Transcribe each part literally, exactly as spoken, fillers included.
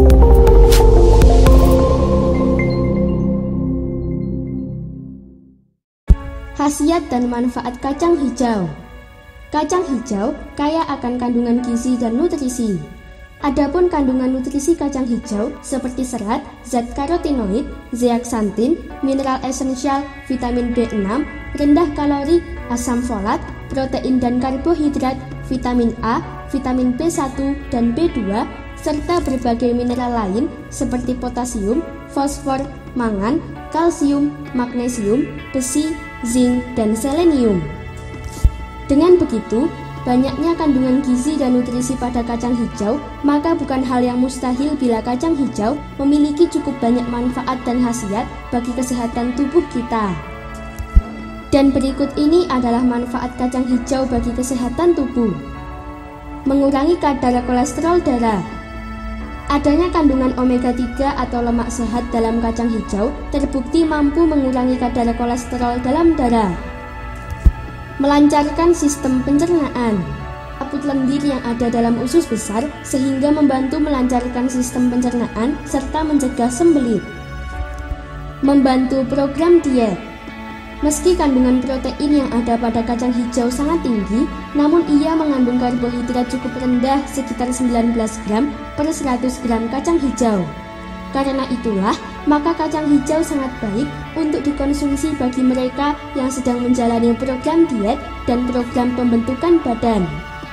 Khasiat dan manfaat kacang hijau. Kacang hijau kaya akan kandungan gizi dan nutrisi. Adapun kandungan nutrisi kacang hijau seperti serat, zat karotinoid, zeaksantin, mineral esensial, vitamin B enam, rendah kalori, asam folat, protein dan karbohidrat, vitamin A, vitamin B satu dan B dua, serta berbagai mineral lain seperti potasium, fosfor, mangan, kalsium, magnesium, besi, zinc, dan selenium. Dengan begitu, banyaknya kandungan gizi dan nutrisi pada kacang hijau, maka bukan hal yang mustahil bila kacang hijau memiliki cukup banyak manfaat dan khasiat bagi kesehatan tubuh kita. Dan berikut ini adalah manfaat kacang hijau bagi kesehatan tubuh. Mengurangi kadar kolesterol darah. Adanya kandungan omega tiga atau lemak sehat dalam kacang hijau terbukti mampu mengurangi kadar kolesterol dalam darah. Melancarkan sistem pencernaan. Aput lendir yang ada dalam usus besar sehingga membantu melancarkan sistem pencernaan serta mencegah sembelit. Membantu program diet. Meski kandungan protein yang ada pada kacang hijau sangat tinggi, namun ia mengandung karbohidrat cukup rendah sekitar sembilan belas gram per seratus gram kacang hijau. Karena itulah, maka kacang hijau sangat baik untuk dikonsumsi bagi mereka yang sedang menjalani program diet dan program pembentukan badan.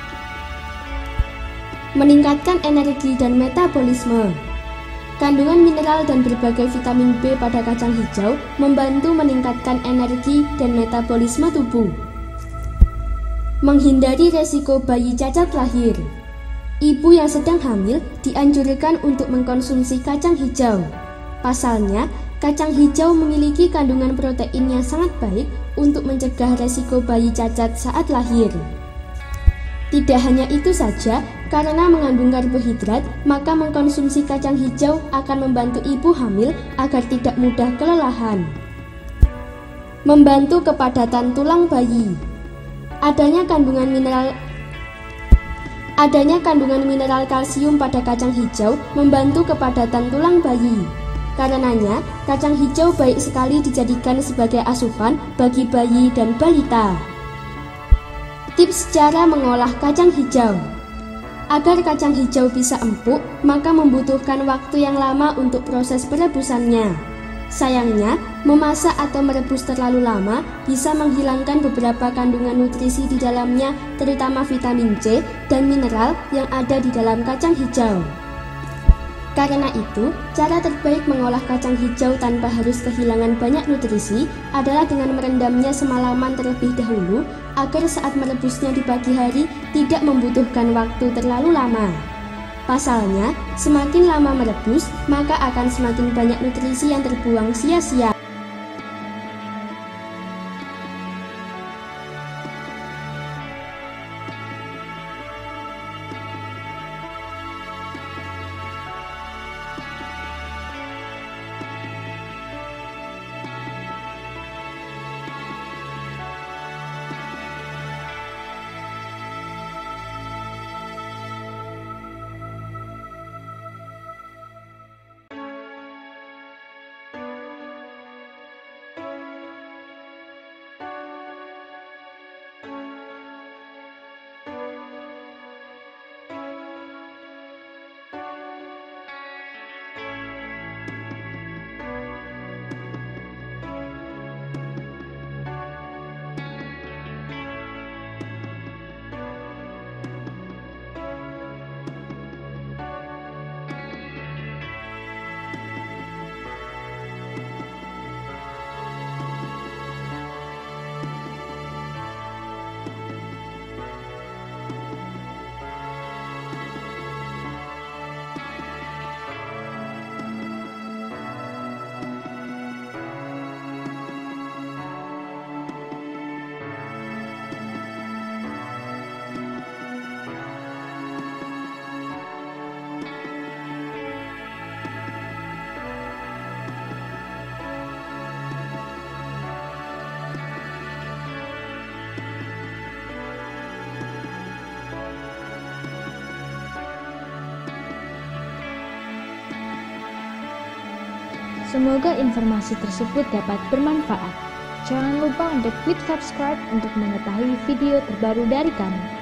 Meningkatkan energi dan metabolisme. Kandungan mineral dan berbagai vitamin B pada kacang hijau membantu meningkatkan energi dan metabolisme tubuh. Menghindari resiko bayi cacat lahir. Ibu yang sedang hamil dianjurkan untuk mengkonsumsi kacang hijau. Pasalnya, kacang hijau memiliki kandungan protein yang sangat baik untuk mencegah resiko bayi cacat saat lahir. Tidak hanya itu saja, karena mengandung karbohidrat, maka mengkonsumsi kacang hijau akan membantu ibu hamil agar tidak mudah kelelahan. Membantu kepadatan tulang bayi. Adanya kandungan mineral Adanya kandungan mineral kalsium pada kacang hijau membantu kepadatan tulang bayi. Karenanya, kacang hijau baik sekali dijadikan sebagai asupan bagi bayi dan balita. Tips cara mengolah kacang hijau. Agar kacang hijau bisa empuk, maka membutuhkan waktu yang lama untuk proses perebusannya. Sayangnya, memasak atau merebus terlalu lama bisa menghilangkan beberapa kandungan nutrisi di dalamnya, terutama vitamin C dan mineral yang ada di dalam kacang hijau. Karena itu, cara terbaik mengolah kacang hijau tanpa harus kehilangan banyak nutrisi adalah dengan merendamnya semalaman terlebih dahulu agar saat merebusnya di pagi hari tidak membutuhkan waktu terlalu lama. Pasalnya, semakin lama merebus, maka akan semakin banyak nutrisi yang terbuang sia-sia. Semoga informasi tersebut dapat bermanfaat. Jangan lupa untuk klik subscribe untuk mengetahui video terbaru dari kami.